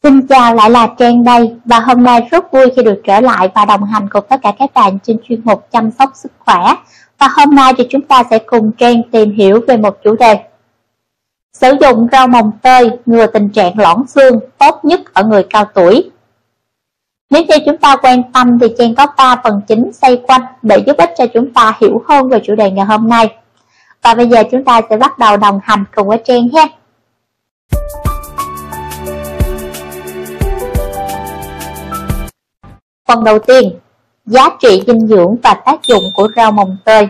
Xin chào, lại là Trang đây, và hôm nay rất vui khi được trở lại và đồng hành cùng tất cả các bạn trên chuyên mục chăm sóc sức khỏe. Và hôm nay thì chúng ta sẽ cùng Trang tìm hiểu về một chủ đề: sử dụng rau mồng tơi ngừa tình trạng loãng xương tốt nhất ở người cao tuổi. Nếu như chúng ta quan tâm thì Trang có 3 phần chính xoay quanh để giúp ích cho chúng ta hiểu hơn về chủ đề ngày hôm nay. Và bây giờ chúng ta sẽ bắt đầu đồng hành cùng với Trang nhé. Phần đầu tiên, giá trị dinh dưỡng và tác dụng của rau mồng tơi.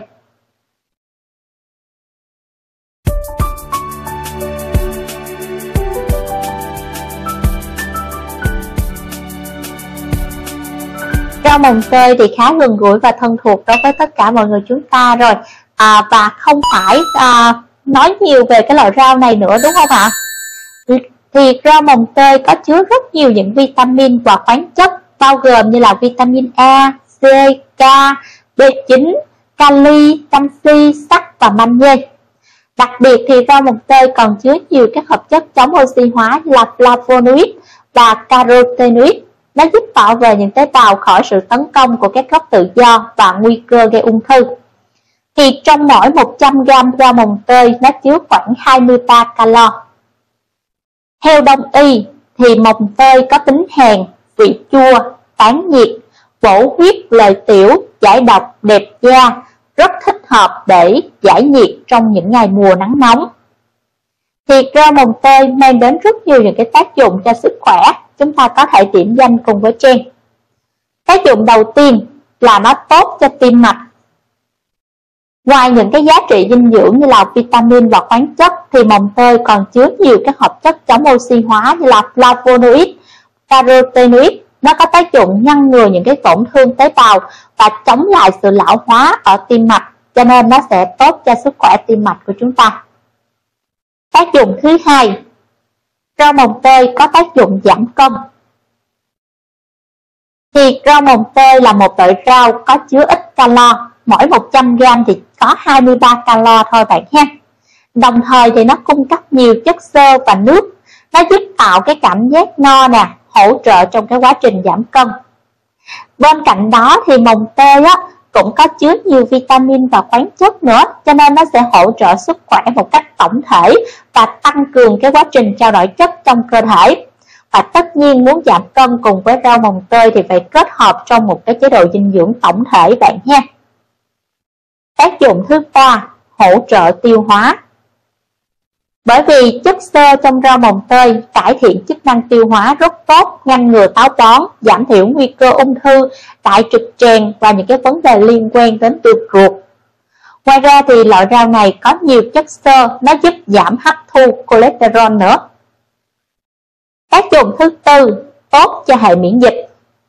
Rau mồng tơi thì khá gần gũi và thân thuộc đối với tất cả mọi người chúng ta rồi, và không phải nói nhiều về cái loại rau này nữa, đúng không ạ? Thì rau mồng tơi có chứa rất nhiều những vitamin và khoáng chất, bao gồm như là vitamin A, C, K, B9, kali, canxi, sắt và magie. Đặc biệt thì rau mồng tơi còn chứa nhiều các hợp chất chống oxy hóa như là flavonoid và carotenoid. Nó giúp bảo vệ những tế bào khỏi sự tấn công của các gốc tự do và nguy cơ gây ung thư. Thì trong mỗi 100 g rau mồng tơi nó chứa khoảng 23 calo. Theo Đông y thì mồng tơi có tính hàn, vị chua, tán nhiệt, bổ huyết, lợi tiểu, giải độc, đẹp da, rất thích hợp để giải nhiệt trong những ngày mùa nắng nóng. Thì rau mồng tơi mang đến rất nhiều những cái tác dụng cho sức khỏe, chúng ta có thể điểm danh cùng với Trang. Tác dụng đầu tiên là nó tốt cho tim mạch. Ngoài những cái giá trị dinh dưỡng như là vitamin và khoáng chất thì mồng tơi còn chứa nhiều các hợp chất chống oxy hóa như là flavonoid, carotenoid. Nó có tác dụng ngăn ngừa những cái tổn thương tế bào và chống lại sự lão hóa ở tim mạch, cho nên nó sẽ tốt cho sức khỏe tim mạch của chúng ta. Tác dụng thứ hai, rau mồng tơi có tác dụng giảm cân. Thì rau mồng tơi là một loại rau có chứa ít calo, mỗi 100 g thì có 23 calo thôi bạn ha. Đồng thời thì nó cung cấp nhiều chất xơ và nước, nó giúp tạo cái cảm giác no nè, hỗ trợ trong cái quá trình giảm cân. Bên cạnh đó thì mồng tơi cũng có chứa nhiều vitamin và khoáng chất nữa, cho nên nó sẽ hỗ trợ sức khỏe một cách tổng thể và tăng cường cái quá trình trao đổi chất trong cơ thể. Và tất nhiên muốn giảm cân cùng với rau mồng tơi thì phải kết hợp trong một cái chế độ dinh dưỡng tổng thể bạn nha. Tác dụng thứ ba, hỗ trợ tiêu hóa. Bởi vì chất xơ trong rau mồng tơi cải thiện chức năng tiêu hóa rất tốt, ngăn ngừa táo bón, giảm thiểu nguy cơ ung thư, đại trực tràng và những cái vấn đề liên quan đến ruột ruột. Ngoài ra thì loại rau này có nhiều chất xơ, nó giúp giảm hấp thu cholesterol nữa. Tác dụng thứ tư, tốt cho hệ miễn dịch.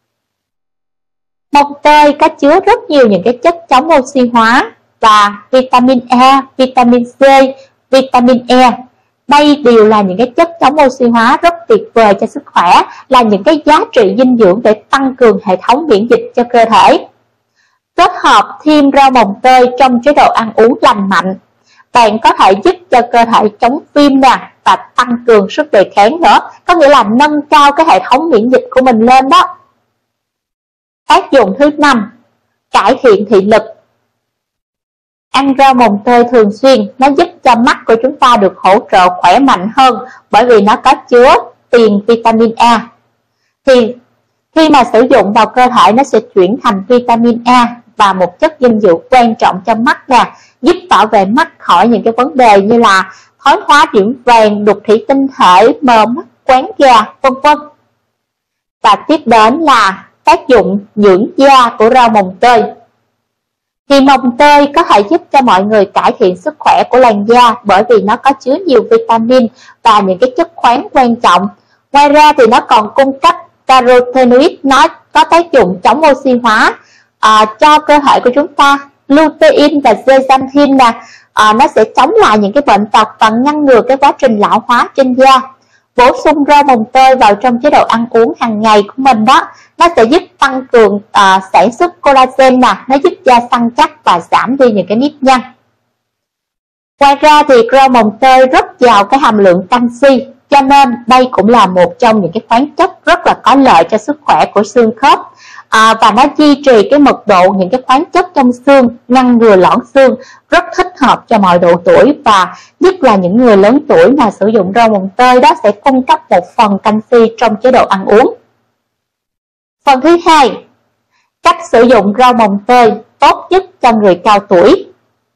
Mồng tơi có chứa rất nhiều những cái chất chống oxy hóa và vitamin A, vitamin C, vitamin E. Đây đều là những cái chất chống oxy hóa rất tuyệt vời cho sức khỏe, là những cái giá trị dinh dưỡng để tăng cường hệ thống miễn dịch cho cơ thể. Kết hợp thêm rau mồng tơi trong chế độ ăn uống lành mạnh, bạn có thể giúp cho cơ thể chống viêm nè và tăng cường sức đề kháng nữa, có nghĩa là nâng cao cái hệ thống miễn dịch của mình lên đó. Tác dụng thứ năm, cải thiện thị lực. Ăn rau mồng tơi thường xuyên nó giúp cho mắt của chúng ta được hỗ trợ khỏe mạnh hơn, bởi vì nó có chứa tiền vitamin A. Thì khi mà sử dụng vào cơ thể nó sẽ chuyển thành vitamin A và một chất dinh dưỡng quan trọng cho mắt nè, giúp bảo vệ mắt khỏi những cái vấn đề như là thoái hóa điểm vàng, đục thủy tinh thể, mờ mắt, quáng gà, vân vân. Và tiếp đến là tác dụng dưỡng da của rau mồng tơi. Thì mồng tơi có thể giúp cho mọi người cải thiện sức khỏe của làn da, bởi vì nó có chứa nhiều vitamin và những cái chất khoáng quan trọng. Ngoài ra thì nó còn cung cấp carotenoid, nó có tác dụng chống oxy hóa cho cơ thể của chúng ta. Lutein và zeaxanthin nè, nó sẽ chống lại những cái bệnh tật và ngăn ngừa cái quá trình lão hóa trên da. Bổ sung rau mồng tơi vào trong chế độ ăn uống hàng ngày của mình đó, nó sẽ giúp tăng cường sản xuất collagen nè, nó giúp da săn chắc và giảm đi những cái nếp nhăn. Ngoài ra thì rau mồng tơi rất giàu cái hàm lượng canxi, Cho nên đây cũng là một trong những cái khoáng chất rất là có lợi cho sức khỏe của xương khớp. Và nó duy trì cái mật độ những cái khoáng chất trong xương, ngăn ngừa loãng xương, rất thích hợp cho mọi độ tuổi, và nhất là những người lớn tuổi mà sử dụng rau mồng tơi đó sẽ cung cấp một phần canxi trong chế độ ăn uống. Phần thứ hai, cách sử dụng rau mồng tơi tốt nhất cho người cao tuổi.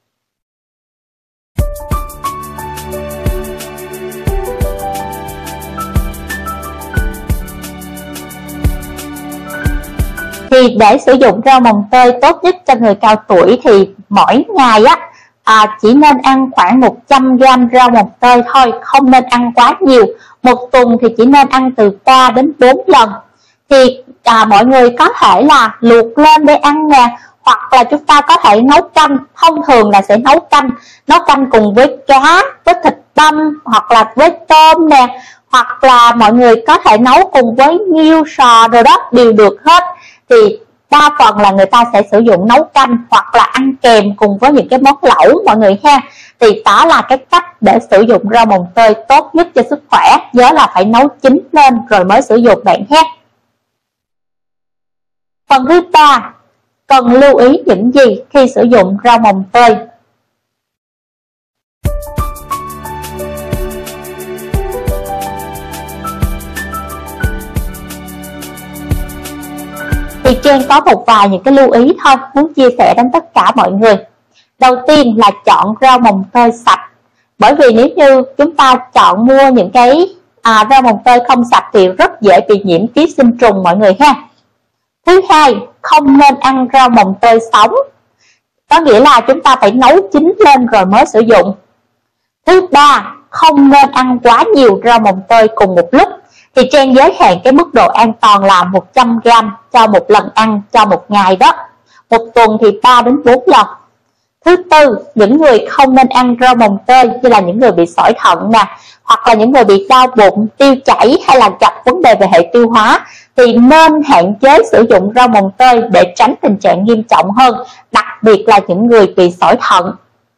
Thì để sử dụng rau mồng tơi tốt nhất cho người cao tuổi thì mỗi ngày chỉ nên ăn khoảng 100g rau mồng tơi thôi, không nên ăn quá nhiều. Một tuần thì chỉ nên ăn từ 3 đến 4 lần. Thì mọi người có thể là luộc lên để ăn nè, hoặc là chúng ta có thể nấu canh. Thông thường là sẽ nấu canh cùng với cá, với thịt băm, hoặc là với tôm nè, hoặc là mọi người có thể nấu cùng với nghêu, sò rồi đó, đều được hết. Thì đa phần là người ta sẽ sử dụng nấu canh hoặc là ăn kèm cùng với những cái món lẩu mọi người ha. Thì đó là cái cách để sử dụng rau mồng tơi tốt nhất cho sức khỏe. Nhớ là phải nấu chín lên rồi mới sử dụng bạn ha. Phần thứ ba, cần lưu ý những gì khi sử dụng rau mồng tơi? Thì trên có một vài những cái lưu ý thôi, muốn chia sẻ đến tất cả mọi người. Đầu tiên là chọn rau mồng tơi sạch. Bởi vì nếu như chúng ta chọn mua những cái rau mồng tơi không sạch thì rất dễ bị nhiễm ký sinh trùng mọi người ha. Thứ hai, không nên ăn rau mồng tơi sống. Có nghĩa là chúng ta phải nấu chín lên rồi mới sử dụng. Thứ ba, không nên ăn quá nhiều rau mồng tơi cùng một lúc. Thì trên giới hạn cái mức độ an toàn là 100g cho một lần ăn cho một ngày đó. Một tuần thì 3 đến 4 lần. Thứ tư, những người không nên ăn rau mồng tơi như là những người bị sỏi thận nè, hoặc là những người bị đau bụng, tiêu chảy hay là gặp vấn đề về hệ tiêu hóa thì nên hạn chế sử dụng rau mồng tơi để tránh tình trạng nghiêm trọng hơn, đặc biệt là những người bị sỏi thận.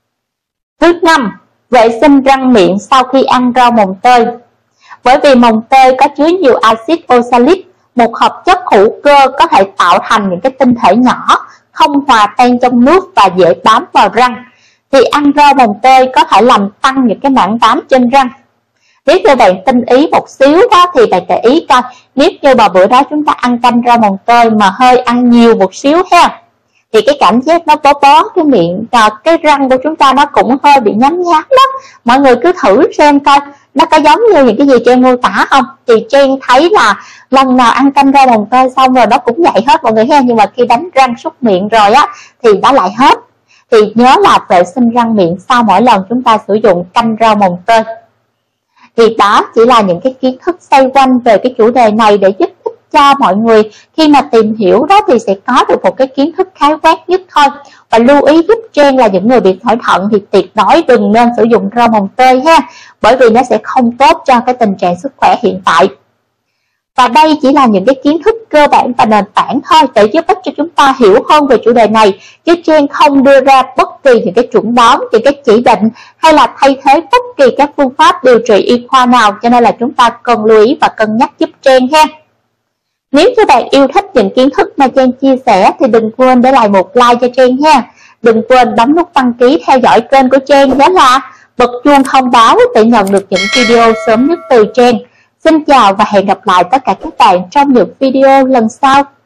Thứ năm, vệ sinh răng miệng sau khi ăn rau mồng tơi. Bởi vì mồng tơi có chứa nhiều axit oxalic, một hợp chất hữu cơ có thể tạo thành những cái tinh thể nhỏ, không hòa tan trong nước và dễ bám vào răng. Thì ăn rau mồng tơi có thể làm tăng những cái mảng bám trên răng. Nếu như bạn tinh ý một xíu đó thì bạn để ý coi, nếu như mà bữa đó chúng ta ăn canh rau mồng tơi mà hơi ăn nhiều một xíu ha, thì cái cảm giác nó bó cái miệng, cái răng của chúng ta nó cũng hơi bị nhám nhám đó. Mọi người cứ thử xem coi nó có giống như những cái gì Trang mô tả không. Thì Trang thấy là lần nào ăn canh rau mồng tơi xong rồi nó cũng vậy hết mọi người ha, nhưng mà khi đánh răng súc miệng rồi thì nó lại hết. Thì nhớ là vệ sinh răng miệng sau mỗi lần chúng ta sử dụng canh rau mồng tơi. Thì đó chỉ là những cái kiến thức xoay quanh về cái chủ đề này để giúp ích cho mọi người khi mà tìm hiểu đó thì sẽ có được một cái kiến thức khái quát nhất thôi. Và lưu ý giúp Trang là những người bị sỏi thận thì tuyệt đối đừng nên sử dụng rau mồng tơi ha, bởi vì nó sẽ không tốt cho cái tình trạng sức khỏe hiện tại. Và đây chỉ là những cái kiến thức cơ bản và nền tảng thôi để giúp ích cho chúng ta hiểu hơn về chủ đề này, chứ Trang không đưa ra bất kỳ những cái chuẩn đoán, những cái chỉ định hay là thay thế bất kỳ các phương pháp điều trị y khoa nào, cho nên là chúng ta cần lưu ý và cân nhắc giúp Trang ha. Nếu như bạn yêu thích những kiến thức mà Trang chia sẻ thì đừng quên để lại một like cho Trang ha. Đừng quên bấm nút đăng ký theo dõi kênh của Trang, đó là bật chuông thông báo để nhận được những video sớm nhất từ Trang. Xin chào và hẹn gặp lại tất cả các bạn trong những video lần sau.